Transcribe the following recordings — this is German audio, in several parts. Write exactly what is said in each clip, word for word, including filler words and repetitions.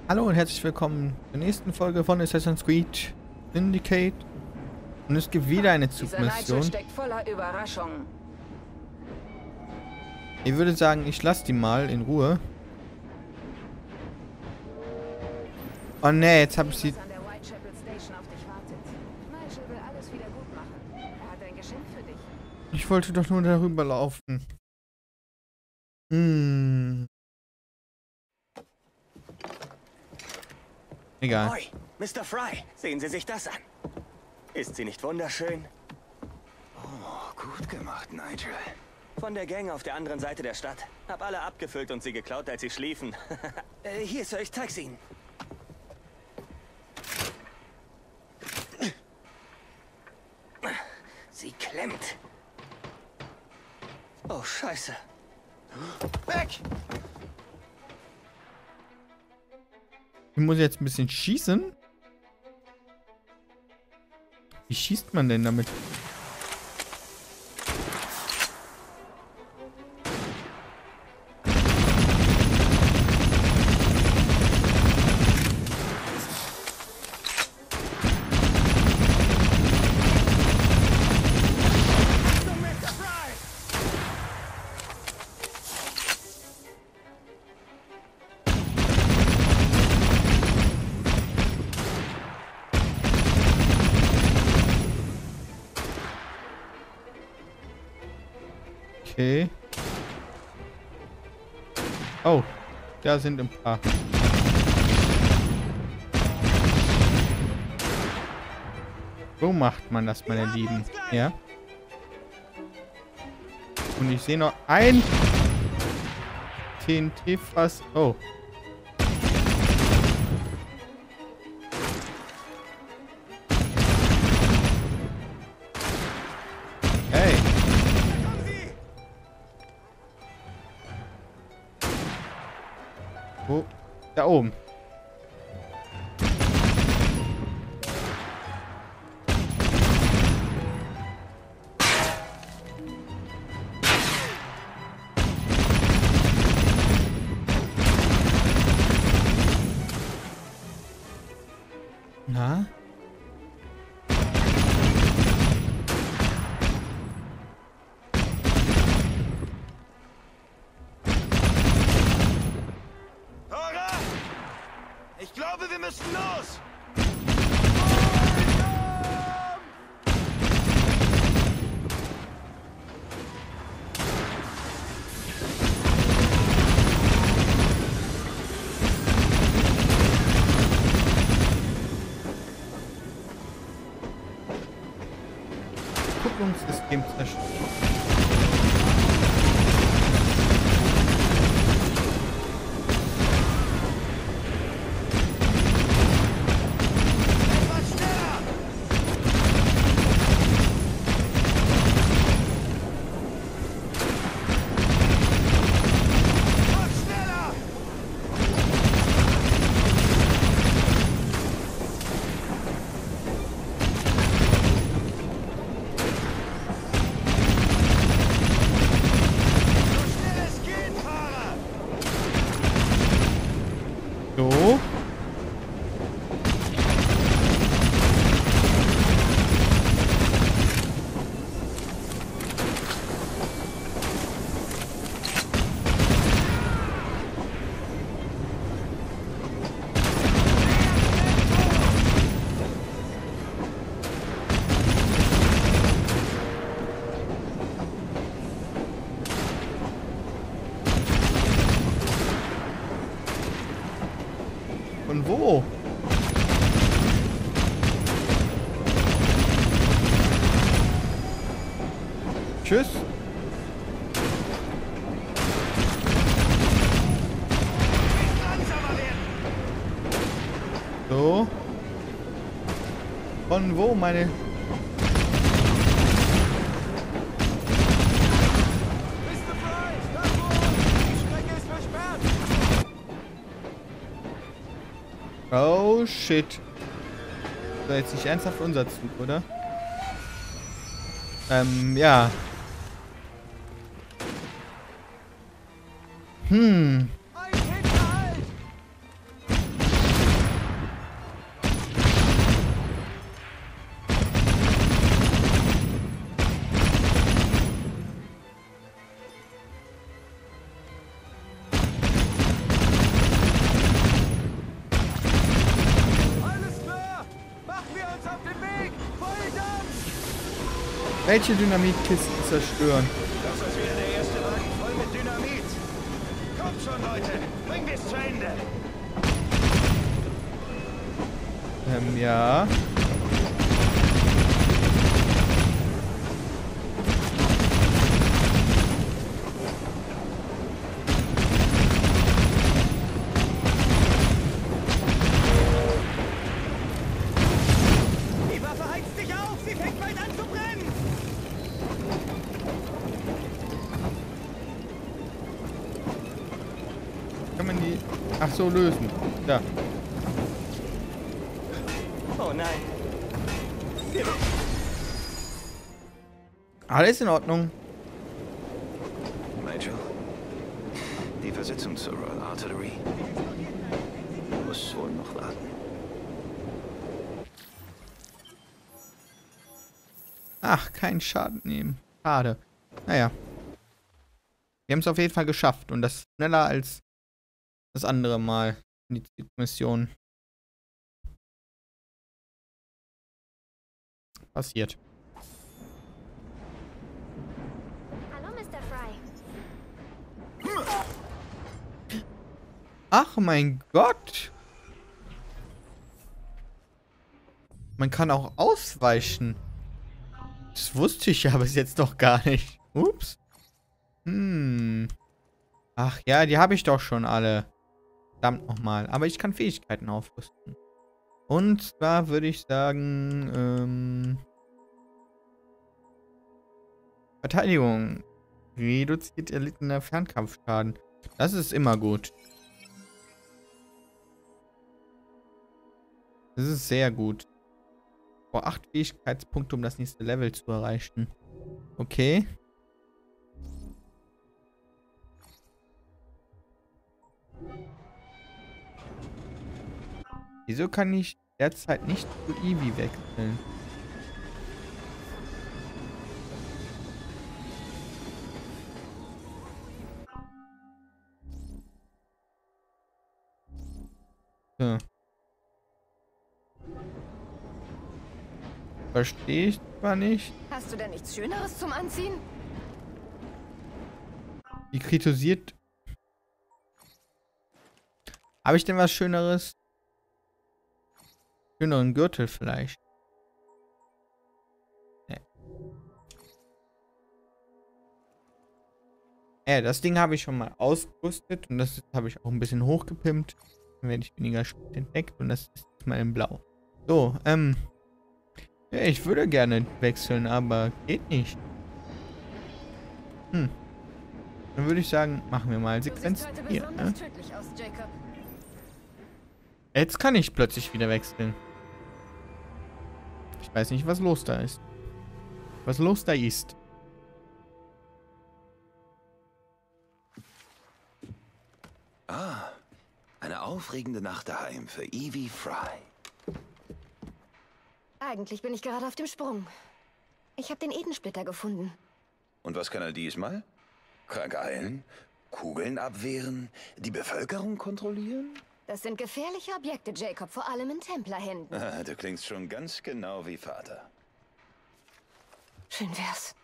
Hallo und herzlich willkommen zur nächsten Folge von Assassin's Creed Syndicate. Und es gibt wieder eine Zugmission. Steckt voller Überraschungen. Ich würde sagen, ich lasse die mal in Ruhe. Oh ne, jetzt habe ich sie... An der Whitechapel Station auf dich wartet. Nigel will alles wieder gut machen. Er hat ein Geschenk für dich. Ich wollte doch nur darüber laufen. Hm. Egal. Hoi, Mister Fry, sehen Sie sich das an. Ist sie nicht wunderschön? Oh, gut gemacht, Nigel. Von der Gang auf der anderen Seite der Stadt. Hab alle abgefüllt und sie geklaut, als sie schliefen. äh, hier, Sir, ich zeig's Ihnen. Sie klemmt. Oh, Scheiße. Weg! Ich muss jetzt ein bisschen schießen. Wie schießt man denn damit? Okay. Oh, da sind ein paar. So macht man das, meine Lieben. Ja. Und ich sehe noch ein T N T-Fass. Oh. Hey. Wo? Da oben. Na? Ich glaube, wir müssen los! Kupplungssystem zerstört. So. Von wo? Tschüss. So. Von wo, meine... Oh, shit. Das war jetzt nicht ernsthaft unser Zug, oder? Ähm, ja. Hm. Welche Dynamitkisten zerstören? Das ist wieder der erste Wagen voll mit Dynamit. Kommt schon, Leute. Bringen wir es zu Ende. Ähm, ja. Die Waffe heizt sich auf! Sie fängt bald an zu brennen! Kann man die... Ach so, lösen. Da. Oh nein. Wir Alles in Ordnung. Nigel, die Versetzung zur Royal Artillery muss wohl noch warten. Ach, keinen Schaden nehmen. Schade. Naja. Wir haben es auf jeden Fall geschafft. Und das schneller als das andere Mal in die Mission. Passiert. Hallo, Mister Fry. Ach mein Gott. Man kann auch ausweichen. Das wusste ich ja bis jetzt noch gar nicht. Ups. Hm. Ach ja, die habe ich doch schon alle. Verdammt nochmal. Aber ich kann Fähigkeiten aufrüsten. Und zwar würde ich sagen, ähm... Verteidigung. Reduziert erlittener Fernkampfschaden. Das ist immer gut. Das ist sehr gut. Vor acht Fähigkeitspunkte, um das nächste Level zu erreichen. Okay. Wieso kann ich derzeit nicht zu Eevee wechseln? So. Verstehe ich zwar nicht. Hast du denn nichts Schöneres zum Anziehen? Die kritisiert. Habe ich denn was Schöneres? Schöneren Gürtel vielleicht. Nee. Ja, das Ding habe ich schon mal ausgerüstet und das habe ich auch ein bisschen hochgepimpt. Dann werde ich weniger spät entdeckt und das ist jetzt mal in Blau. So, ähm. Ja, ich würde gerne wechseln, aber geht nicht. Hm. Dann würde ich sagen, machen wir mal Sequenz hier, ne? Aus, Jacob. Jetzt kann ich plötzlich wieder wechseln. Ich weiß nicht, was los da ist. Was los da ist. Ah, eine aufregende Nacht daheim für Evie Fry. Eigentlich bin ich gerade auf dem Sprung. Ich habe den Edensplitter gefunden. Und was kann er diesmal? Kranke heilen? Kugeln abwehren? Die Bevölkerung kontrollieren? Das sind gefährliche Objekte, Jacob, vor allem in Templerhänden. Ah, du klingst schon ganz genau wie Vater. Schön wär's.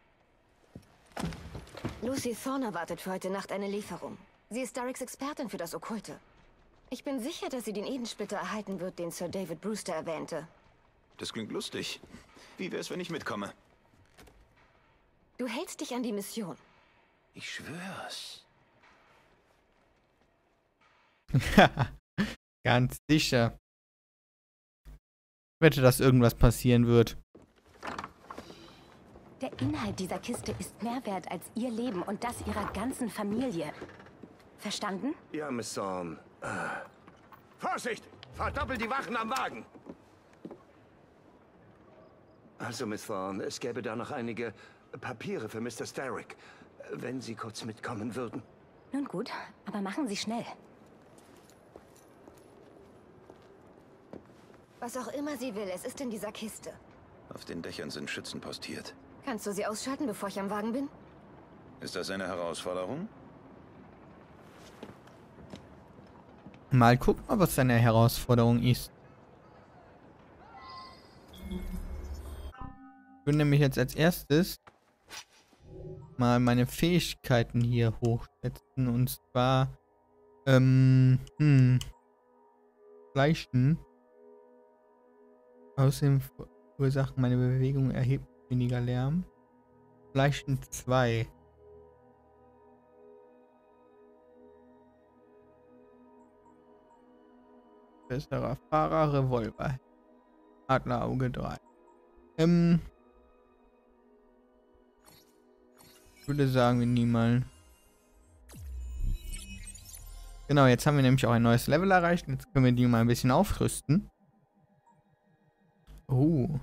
Lucy Thorne erwartet für heute Nacht eine Lieferung. Sie ist Darricks Expertin für das Okkulte. Ich bin sicher, dass sie den Edensplitter erhalten wird, den Sir David Brewster erwähnte. Das klingt lustig. Wie wär's, wenn ich mitkomme? Du hältst dich an die Mission. Ich schwör's. Ganz sicher. Ich wette, dass irgendwas passieren wird. Der Inhalt dieser Kiste ist mehr wert als ihr Leben und das ihrer ganzen Familie. Verstanden? Ja, Miss Thorne. Ah. Vorsicht! Verdoppelt die Wachen am Wagen! Also, Miss Thorne, es gäbe da noch einige Papiere für Mister Starrick, wenn Sie kurz mitkommen würden. Nun gut, aber machen Sie schnell. Was auch immer sie will, es ist in dieser Kiste. Auf den Dächern sind Schützen postiert. Kannst du sie ausschalten, bevor ich am Wagen bin? Ist das eine Herausforderung? Mal gucken, ob es eine Herausforderung ist. würde nämlich jetzt als erstes mal meine Fähigkeiten hier hochsetzen. Und zwar, ähm, hm, Schleichen. Außerdem verursacht meine Bewegung erheblich weniger Lärm. Schleichen zwei. Besserer Fahrer, Revolver. Adlerauge drei. Ähm. Ich würde sagen, wir nehmen mal. Genau, jetzt haben wir nämlich auch ein neues Level erreicht. Jetzt können wir die mal ein bisschen aufrüsten. Oh.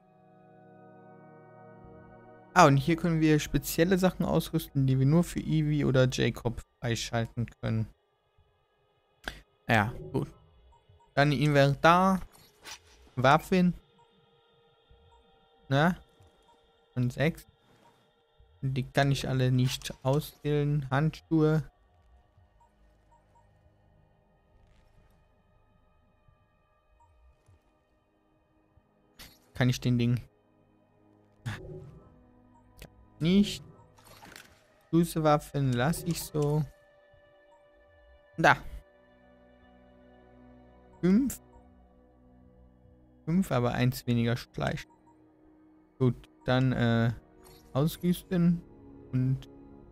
Ah, und hier können wir spezielle Sachen ausrüsten, die wir nur für Evie oder Jacob freischalten können. Ja, gut. Dann Inventar. Waffen. Na? Und sechs. Die kann ich alle nicht auswählen. Handschuhe. Kann ich den Ding nicht. Schusswaffen lasse ich so. Da. Fünf. Fünf, aber eins weniger Schleichen. Gut, dann äh, ausrüsten und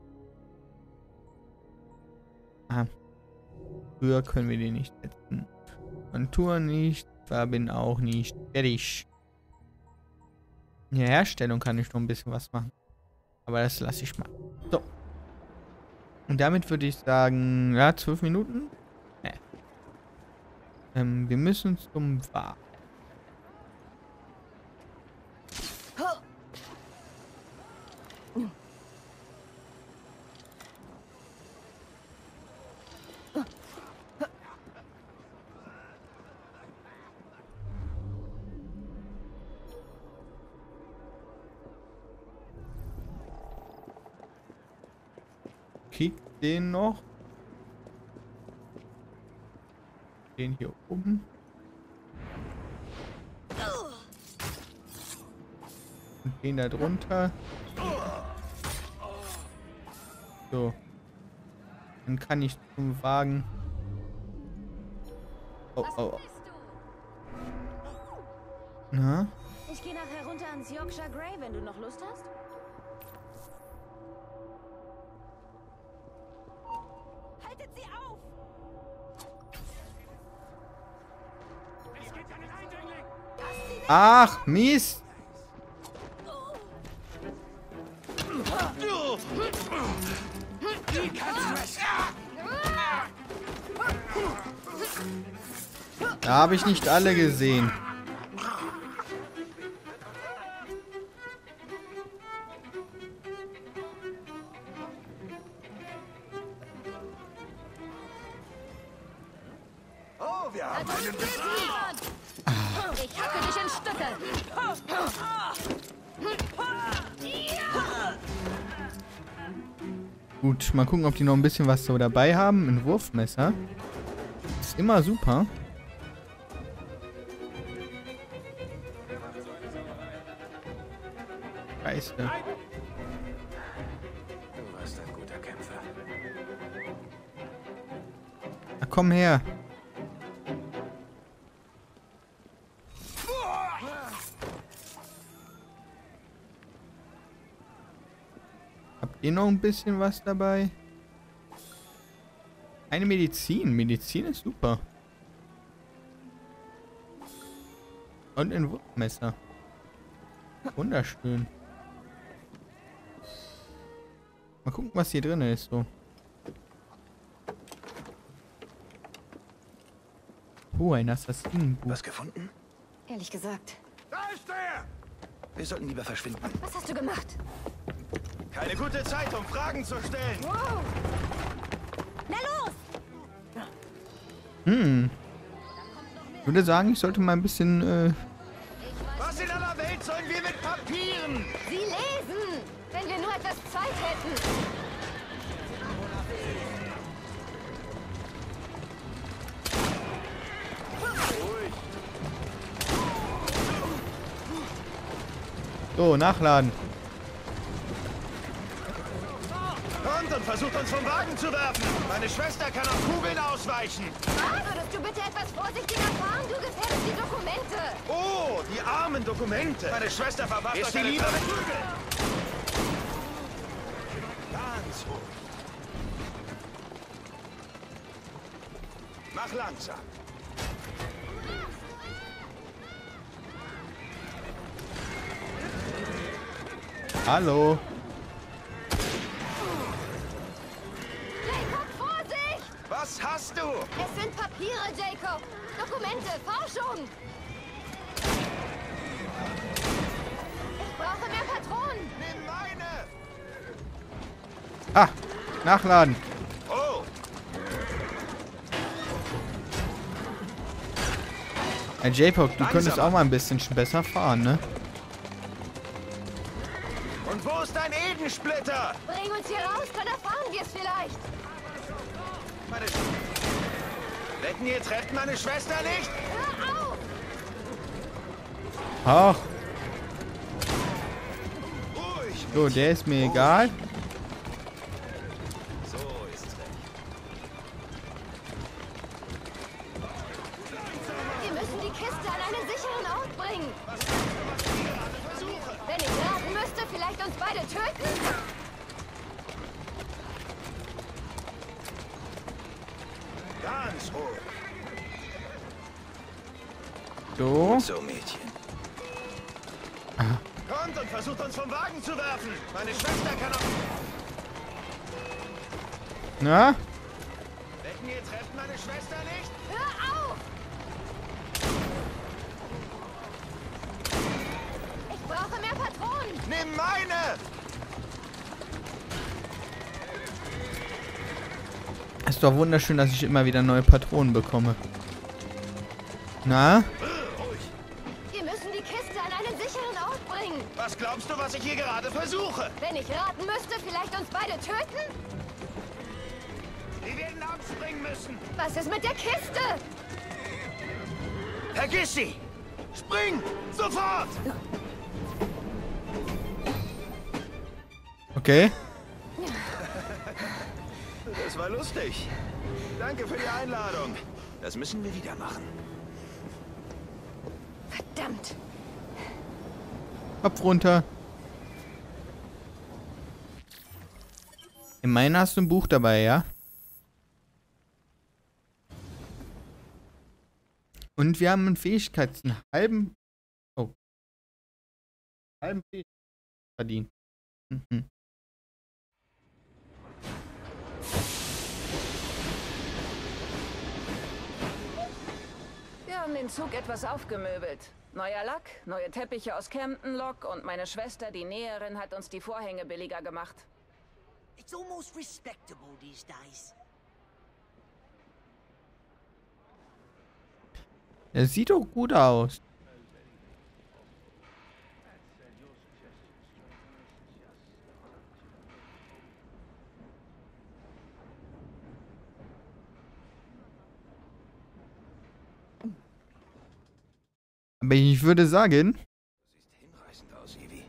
ah, höher können wir den nicht setzen. Kontur nicht, Farben auch nicht. Fertig. In der Herstellung kann ich noch ein bisschen was machen. Aber das lasse ich mal. So. Und damit würde ich sagen, ja, zwölf Minuten. Nee. Ähm, wir müssen zum Bar. Kick den noch. Den hier oben. Und den da drunter. So. Dann kann ich zum Wagen. Oh, oh. Na? Ich gehe nachher runter ans Yorkshire Grey, wenn du noch Lust hast. Haltet sie auf! Ach, Mist! Da habe ich nicht alle gesehen. Oh, wir haben einen Ich hacke dich in Stücke! Gut, mal gucken, ob die noch ein bisschen was so dabei haben. Ein Wurfmesser. Ist immer super. Scheiße. Du warst ein guter Kämpfer. Na, komm her. Habt ihr noch ein bisschen was dabei? Eine Medizin. Medizin ist super. Und ein Wurfmesser. Wunderschön. Mal gucken, was hier drin ist. So. Oh, ein Assassinenbuch. Was gefunden? Ehrlich gesagt. Da ist er! Wir sollten lieber verschwinden. Was hast du gemacht? Keine gute Zeit, um Fragen zu stellen. Wow! Na los! Hm. Ich würde sagen, ich sollte mal ein bisschen, äh... Was in aller Welt sollen wir mit Papieren? Sie lesen! Wenn wir nur etwas Zeit hätten! So, nachladen. Kommt und versucht uns vom Wagen zu werfen. Meine Schwester kann auf Kugeln ausweichen. Würdest du bitte etwas vorsichtiger fahren? Du gefährdest die Dokumente. Oh, die armen Dokumente. Meine Schwester verwacht euch eine Liebe mit Kugeln. Ganz hoch. Mach langsam. Hallo. Jacob, Vorsicht! Was hast du? Es sind Papiere, Jacob. Dokumente, Forschung. Ich brauche mehr Patronen. Nimm meine. Ah, nachladen. Oh, Hey J-Pop, du Langsamer. könntest auch mal ein bisschen besser fahren, ne? und wo ist dein Edensplitter? Bring uns hier raus, dann erfahren wir es vielleicht. Meine Sch Wetten, ihr trefft meine Schwester nicht? Hör auf! Ach, Ruhig. so, der ist mir egal. So ist's recht. Wir müssen die Kiste an einen sicheren Ort bringen. Versuche. Wenn ich raten müsste, vielleicht uns beide töten? Ganz hoch. So. So, Mädchen. Kommt und versucht uns vom Wagen zu werfen. Meine Schwester kann auch... Na? Wetten, ihr trefft meine Schwester nicht? Hör auf! Ich brauche mehr Patronen. Nimm meine! Ist doch wunderschön, dass ich immer wieder neue Patronen bekomme. Na? Wir müssen die Kiste an einen sicheren Ort bringen. Was glaubst du, was ich hier gerade versuche? Wenn ich raten müsste, vielleicht uns beide töten? Wir werden abspringen müssen. Was ist mit der Kiste? Vergiss sie! Spring! Sofort! Okay. Das war lustig. Danke für die Einladung. Das müssen wir wieder machen. Verdammt. Kopf runter. Immerhin hast du ein Buch dabei, ja? Und wir haben einen Fähigkeits... einen halben... Oh. halben Fähigkeits verdient. Mhm. Wir haben den Zug etwas aufgemöbelt. Neuer Lack, neue Teppiche aus Camden Lock und meine Schwester, die Näherin, hat uns die Vorhänge billiger gemacht. It's almost respectable these days. Er sieht doch gut aus. Aber ich würde sagen, Sieht hinreißend aus, Evie.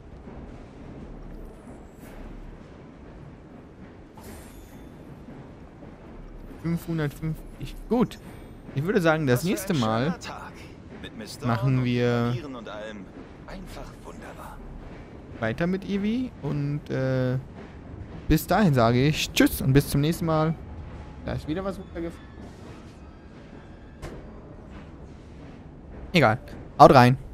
fünfhundertfünfzig. Gut. Ich würde sagen, das Was für nächste ein Mal schöner Tag. Mit Miss Dawn machen und wir- Papieren und allem. Einfach wunderbar. weiter mit Evie. Und äh, bis dahin sage ich Tschüss und bis zum nächsten Mal. Da ist wieder was runtergefallen. Egal. Haut rein.